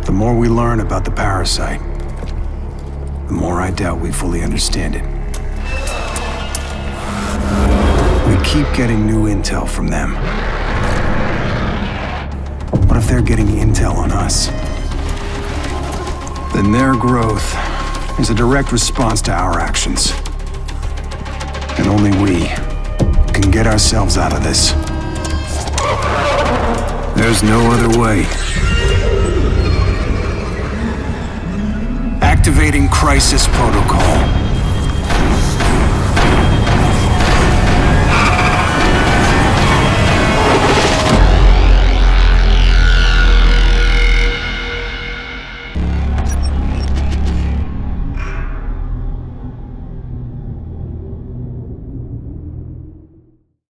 The more we learn about the parasite, the more I doubt we fully understand it. We keep getting new intel from them. What if they're getting intel on us? Then their growth is a direct response to our actions. And only we can get ourselves out of this. There's no other way. Activating crisis protocol.